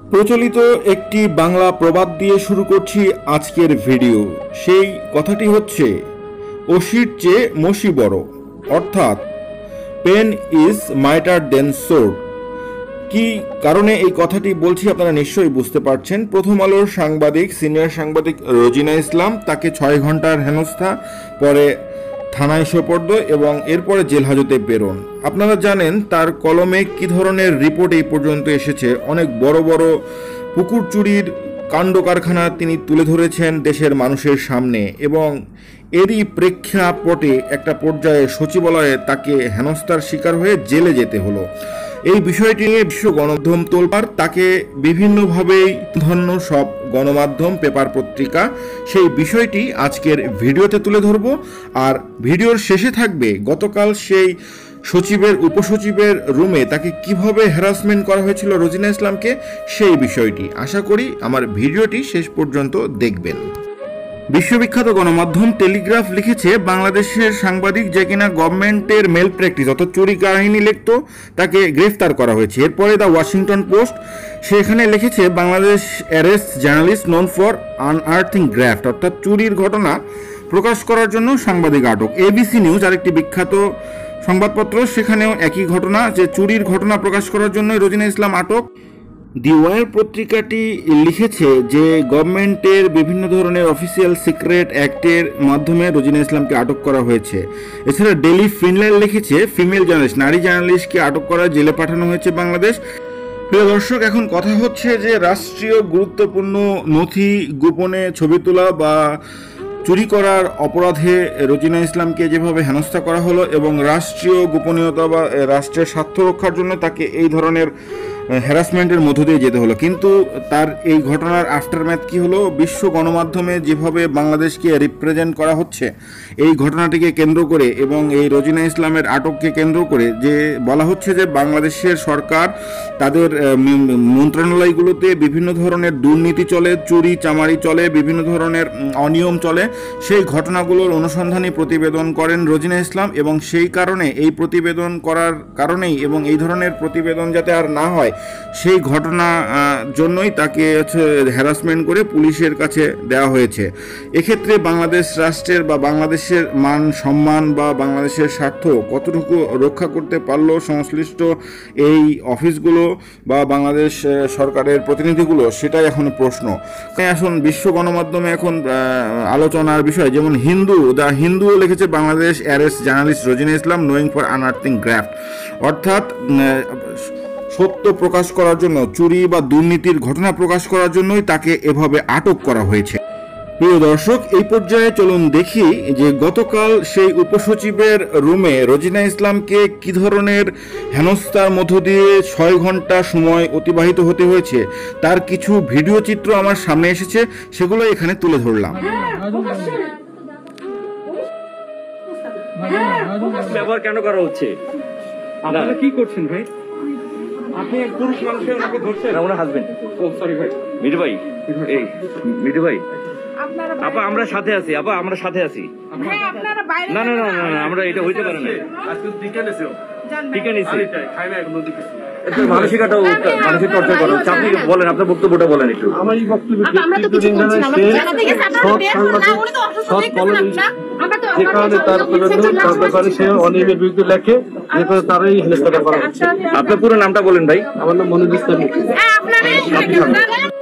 প্রচলিত একটি বাংলা প্রবাদ দিয়ে শুরু করছি আজকের ভিডিও। সেই কথাটি হচ্ছে, অসির চেয়ে মসি বড়, অর্থাৎ pen is mightier than sword. কি কারণে এই কথাটি বলছি আপনারা নিশ্চয়ই বুঝতে পারছেন। প্রথম আলোর সাংবাদিক, সিনিয়র সাংবাদিক রোজিনা ইসলাম, তাকে 6 ঘন্টার হেনস্থা, পরে থানায় সোপর্দ এবং এরপরে জেল হাজতে প্রেরণ। আপনারা জানেন তার কলমে কি ধরনের রিপোর্ট এই পর্যন্ত এসেছে। অনেক বড় বড় পুকুর চুরির কাণ্ড কারখানা তিনি তুলে ধরেছেন দেশের মানুষের সামনে, এবং এরই প্রেক্ষাপটে একটা পর্যায়ে সচিবালয়ে তাকে হেনস্থার শিকার হয়ে জেলে যেতে হলো। এই বিষয়টি নিয়ে বিশ্ব গণমাধ্যম তোলপাড়, তাকে বিভিন্নভাবেই ধন্য সব গণমাধ্যম, পেপার, পত্রিকা। সেই বিষয়টি আজকের ভিডিওতে তুলে ধরব। আর ভিডিওর শেষে থাকবে গতকাল সেই সচিবের, উপসচিবের রুমে তাকে কিভাবে হ্যারাসমেন্ট করা হয়েছিল রোজিনা ইসলামকে, সেই বিষয়টি। আশা করি আমার ভিডিওটি শেষ পর্যন্ত দেখবেন। বিশ্ববিখ্যাত গণমাধ্যম টেলিগ্রাফ লিখেছে, বাংলাদেশের সাংবাদিক যে কিনা গভর্নমেন্টের মেল প্র্যাকটিস অর্থাৎ চুরি কাহিনী লিখত, তাকে গ্রেফতার করা হয়েছে। এরপরে দ্য ওয়াশিংটন পোস্ট সেখানে লিখেছে, Bangladesh arrest journalist known for unearthing graft, অর্থাৎ চুরির ঘটনা প্রকাশ করার জন্য সাংবাদিক আটক। এবিসি নিউজ, আরেকটি বিখ্যাত সংবাদপত্র, সেখানেও একই ঘটনা, যে চুরির ঘটনা প্রকাশ করার জন্য রোজিনা ইসলাম আটক। দি ওয়ার পত্রিকাটি লিখেছে যে গভর্নমেন্টের বিভিন্ন ধরনের অফিসিয়াল সিক্রেট অ্যাক্টের মাধ্যমে রোজিনা ইসলামকে আটক করা হয়েছে। এছাড়া ডেইলি ফিনল্যান্ড লিখেছে, ফিমেল জার্নালিস্ট, নারী জার্নালিস্টকে আটক করা, জেলে পাঠানো হয়েছে বাংলাদেশ। প্রিয় দর্শক, এখন কথা হচ্ছে যে রাষ্ট্রীয় গুরুত্বপূর্ণ নথি গোপনে ছবি তোলা বা চুরি করার অপরাধে রোজিনা ইসলামকে যেভাবে হেনস্থা করা হলো এবং রাষ্ট্রীয় গোপনীয়তা বা রাষ্ট্রের স্বার্থ রক্ষার জন্য তাকে এই ধরনের হ্যারাসমেন্টের মধ্য দিয়ে যেতে হলো। কিন্তু তার এই ঘটনার আফটারম্যাথ কি হলো, বিশ্ব গণমাধ্যমে যেভাবে বাংলাদেশকে রিপ্রেজেন্ট করা হচ্ছে এই ঘটনাটিকে কেন্দ্র করে এবং এই রোজিনা ইসলামের আটককে কেন্দ্র করে, যে বলা হচ্ছে যে বাংলাদেশের সরকার তাদের মন্ত্রণালয়গুলোতে বিভিন্ন ধরনের দুর্নীতি চলে, চুরি চামারি চলে, বিভিন্ন ধরনের অনিয়ম চলে। সেই ঘটনাগুলোর অনুসন্ধানী প্রতিবেদন করেন রোজিনা ইসলাম, এবং সেই কারণে এই প্রতিবেদন করার কারণেই এবং এই ধরনের প্রতিবেদন যাতে আর না হয় সেই ঘটনা জন্যই তাকে হ্যারাসমেন্ট করে পুলিশের কাছে দেওয়া হয়েছে। এক্ষেত্রে বাংলাদেশ রাষ্ট্রের বা বাংলাদেশের মান সম্মান বা বাংলাদেশের স্বার্থ কতটুকু রক্ষা করতে পারলো সংশ্লিষ্ট এই অফিসগুলো বা বাংলাদেশ সরকারের প্রতিনিধিগুলো, সেটাই এখন প্রশ্ন। আসুন বিশ্ব গণমাধ্যমে এখন আলোচনার বিষয়, যেমন দ্য হিন্দুও লিখেছে, Bangladesh arrest journalist Rozina Islam knowing for unearthing graft, অর্থাৎ সত্য প্রকাশ করার জন্য, চুরি বা দুর্নীতির ঘটনা প্রকাশ করার জন্যই তাকে এভাবে আটক করা হয়েছে। প্রিয় দর্শক, এই পর্যায়ে চলুন দেখি যে গতকাল সেই উপসচিবের রুমে রোজিনা ইসলামকে কি ধরনের হেনস্থার মধ্য দিয়ে 6 ঘন্টা সময় অতিবাহিত হতে হয়েছে। তার কিছু ভিডিও চিত্র আমার সামনে এসেছে, সেগুলো এখানে তুলে ধরলাম। ব্যবহার কেন করা হচ্ছে? আপনারা কি করছেন ভাই? আপনি এক পুরুষ মানুষের ওনাকে ধরছেন? না, ওনার হাজবেন্ড। ও সরি ভাই। মিঠু ভাই, এই মিঠু ভাই, আপা আমরা সাথে আছি, আপা আমরা সাথে আছি। না না না না, আমরা এটা হইতে পারে না। মানসিক চর্চা করা হচ্ছে। আপনি বলেন, আপনার বক্তব্যটা বলেন একটু। আমার এই বক্তব্য সে অনিয়মের বিরুদ্ধে লেখে, তারাই হেনস্থাটা করা হচ্ছে। আপনার পুরো নামটা বলেন ভাই। আমার নাম মনির ইসলাম।